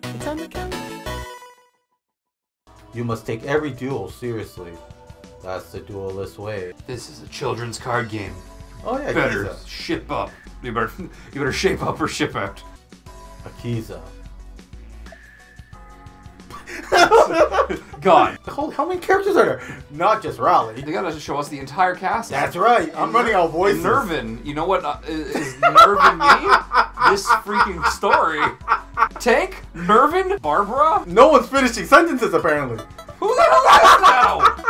It's on the counter. You must take every duel seriously. That's the duelist way. This is a children's card game. Oh yeah, Better Akiza. ship up. You better shape up or ship out. Akiza. God. How many characters are there? Not just Raleigh. They gotta show us the entire cast. That's right. I'm running out of voices. Nervin. You know what is Nervin me? This freaking story. Tank? Nervin? Barbara? No one's finishing sentences apparently. Who the hell is that now?